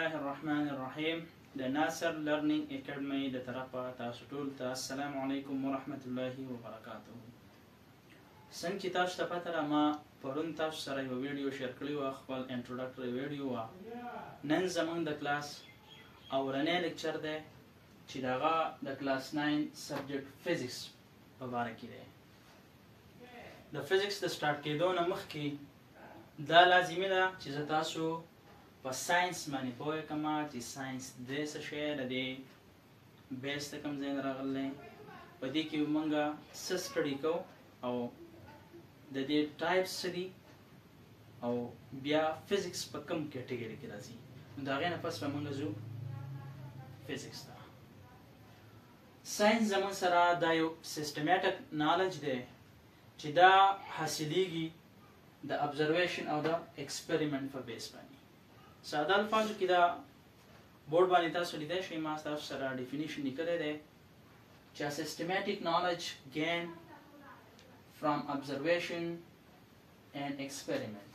الله الرحمن الرحیم د ناصر لرنینګ اکیډمي د طرفه تاسو ټول ته السلام علیکم ورحمت الله وبرکاته. څنګه چې تاسو ته پته ده ما پرون تاسو سره یو ویډیو شیر کړی و، خپل انټروډکټري ویډیو و. نن زموږ د کلاس اولنی لیکچر دی چې دغه د کلاس 9 سبجیکټ فزیکس په باره کې دی. د فزیکس د سټارټ کېدو نه مخکې دا لازمي ده چې زه تاسو په ساينس باندې پوه کما چې ساينس دې څه شی د دې بیس ته کوم ځای راغلی، په دې کې موږ څه سټډي کوو او د دې ټایپس څه دي او بیا فزیکس په کوم کیټګوري کې راځي. نو د هغې نه پس به موږ ځو فزیکس ته. ساينس زموږ سره دا یو سیسټمیټک نالج دی چې دا حاصلیږي د ابزرویشن او د ایکسپریمنٹ په بیس باندې. ساده الفاظو کې دا بورډ باندې تاسو لیدای شئ، ما تاسو سره ډیفینیشن لیکلی دی چې سیسټمیټک نالج گین فرام observation and experiment.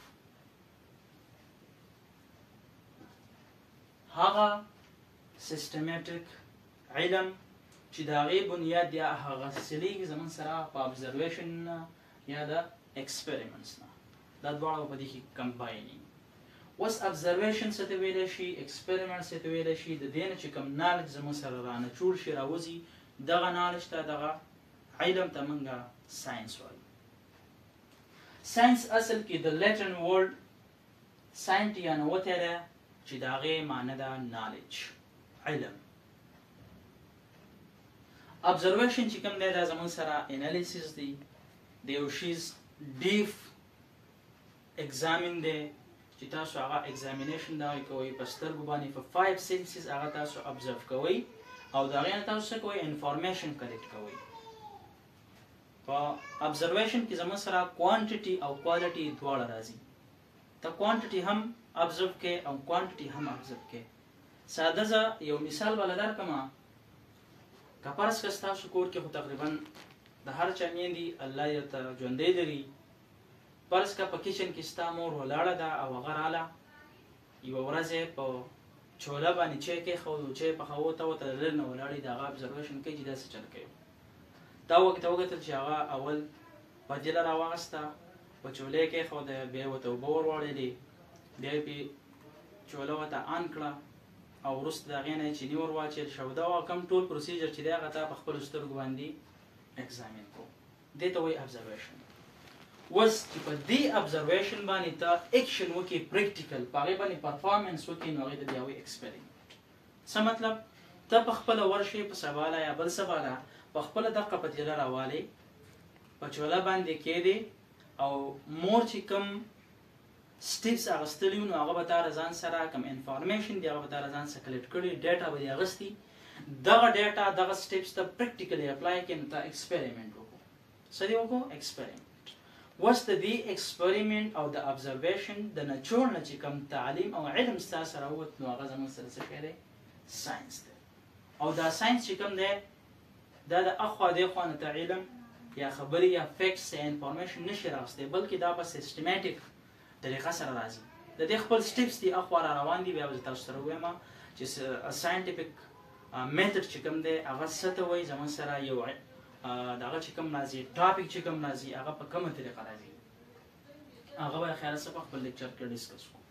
هغه سیسټمیټک علم چې د هغې بنیاد یا هغه حاصلیږي زموږ سره په observation یا د experiments نه. دا دواړه په دې کې کمباینینګ. اوس observation څه ته ویلی شي، experiment څه ته ویلی شي، د دې نه چې کوم نالج زموږ سره رانچور شي راوځي، دغه نالج ته دغه علم ته موږ ساينس وایو. ساينس اصل کې د لیټن ورډ ساینټ یا نوتې ده چې د هغې معنی ده نالج، علم. observation چې کوم دی دا زموږ سره انالیسیس دی، د یو شیز ډیپ ایگزامین دی چې تاسو هغه ایگزامینیشن دا کوئ په سترګو باندې، په 5 سینسز هغه تاسو ابزرو کوئ او د هغې نه تاسو څه کوئ، انفارمیشن کلیکټ کوئ. په ابزرویشن کې زموږ سره کوانټیټي او کوالټي دواړه راځي. ته کوانټیټي هم ابزرو کې او کوانټیټي هم ابزرو کې. ساده زه یو مثال به درکړم. که فرض کړه ستاسو کور کې خو تقریبا د هر چا میندې الله یې ورته ژوندی لري، فرض کړه په کچن کې ستا مور ولاړه ده او هغه راله یوه ورځ یې په چوله باندې چای کېښود او چای پخوو ته ورته د لرې نه ولاړې د هغه ابزرویشن کوي چې دا څه چل کوي. تا ورته وکتل چې هغه اول پتیله راواغسته، په چوله یې کېښوده، بیا یې ورته اوبه ور واړېدې، بیا یې پې چوله ورته آن کړه او وروسته د هغې نه یې چیني ور واچېل شو. دا کوم ټول پروسیجر چې دی هغه تا په خپلو سترګو باندې ایگزامین کړو، دې ته وایي ابزرویشن. اوس چې په دې ابزرویشن باندې ته ایکشن وکړې، پریکټیکل په هغې باندې پرفارمنس وکړې، نو هغې ته بیا وایي ایکسپریمنټ. څه مطلب؟ ته په خپله ورشې په سباله یا بل سباله په خپله دقه پتیله راوالې، په چوله باندې کېدې او مور چې کوم سټیپس اخیستلي وو نو هغه به تا له ځان سره کوم انفارمیشن دی هغه به تا له ځان څخه کلیکټ کړي، ډیټا به دې اخیستي. دغه ډیټا دغه سټیپس ته پریکټیکلی اپلای کړې نو ته ایکسپریمنټ وکړو. څه دې وکړو؟ ایکسپریمنټ. اوس د دې ایکسپریمنټ او د ابزرویشن د نچوړ نه چې کوم تعلیم او علم ستا سره ووت نو هغه زموږ سره څه شی دی؟ ساینس دی. او دا ساینس چې کوم دی دا د اخوا دېخوا نه ته علم یا خبرې یا فیکټس یا انفارمیشن نشي راوستی، بلکې دا په سیسټمیټک طریقه سره راځي. د دې خپل سټیپس دي اخوا را روان دي. بیا به زه تاسو سره ووایم چې ساینټیفیک میتډ چې کوم دی هغه څه ته وایي، زموږ سره یو دغه چې کوم راځي، ټاپک چې کوم راځي هغه په کومه طریقه راځي، هغه به خیال سره په خپل لیکچر کې ډسکس کړو.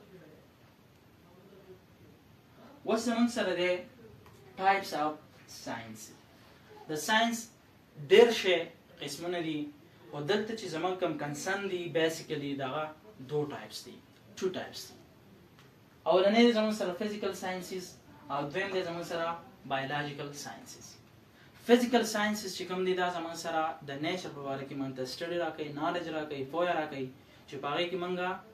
اوس زموږ سره دی ټایپس آف ساینس. د ساینس ډېر شی قسمونه دي او دلته چې زموږ کوم کنسرن دي بیسیکلی دغه دو ټایپس دي، ټو ټایپس دي. اولنی دی زموږ سره فزیکل ساینسز او دویم دی زموږ سره بایولوژیکل ساینسز. فزیکل ساینسز چې کوم دي دا زموږ سره د نیچر په باره کې موږ ته سټډي راکوي، نالج راکوي، پوهه راکوي چې په هغې کې موږ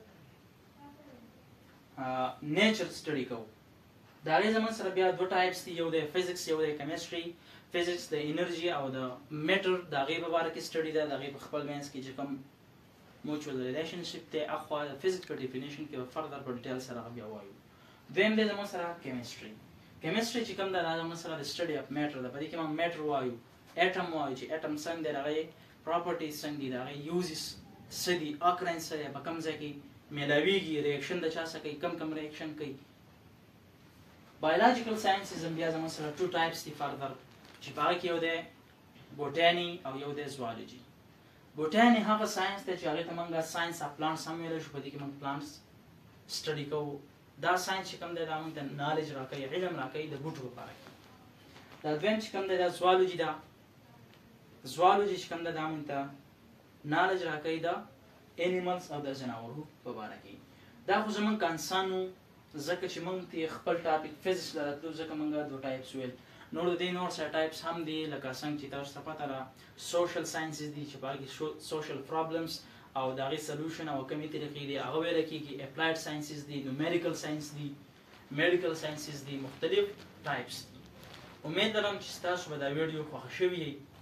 نیچر سټډي کوو. د هغې زموږ سره بیا دوه ټایپس دي، یو دی فزیکس، یو دی کیمسټري. فزیکس د انرژي او د میټر د هغې په باره کې سټډي ده، د هغې په خپل منځ کې چې کوم موچوال ریلیشنشپ دی اخوا د فزیکس په ډیفینیشن کې به فردر په ډیټیل سره هغه بیا وایو. دویم دی زموږ سره کیمسټري. کیمسټري چې کوم ده دا زموږ سره د سټډي اف میټر ده، په دې کې موږ میټر وایو، اټم وایو چې اټم څنګه دی، د هغې پراپرټیز څنګه دي، د هغې یوزز څه دي، اکرنس څه دی، په کوم ځای کې میلاویږي، ریاکشن د چا سره کوي، کم ریاکشن کوي. بایولوژیکل ساينسز بیا زموږ سره ټو ټایپس دي فردر چې په هغه کې یو دی بوټاني او یو دی زوالوجي. بوټاني هغه ساينس دی چې هغه ته موږ ساينس اف پلانټس هم ویلی شو، په دې کې موږ پلانټس سټډي کوو. دا ساينس چې کوم دی دا موږ ته نالج راکوي، علم راکوي د بوټو په اړه. دا دویم چې کوم دی دا زوالوجي ده. زوالوجي چې کوم دی دا موږ ته نالج راکوي د انیملز او د ځناورو په اړه کې. دا خو زموږ کانسانو ځکه چې موږ ته خپل ټاپک فزیکس لراتلو ځکه موږ دوه ټایپس ویل. نور د دې نور سره ټایپس هم دي لکه څنګه چې تاسو ته پته ده سوشل ساينسز دي چې په هغې کې سوشل پرابلمس او د هغې سلوشن او کومې طریقې دي هغه ویله کېږي. اپلاید ساينسز دي، نومیریکل ساينس دي، میډیکل ساينسز دي، مختلف ټایپس دي. امید لرم چې ستاسو به دا ویډیو خوښه شوې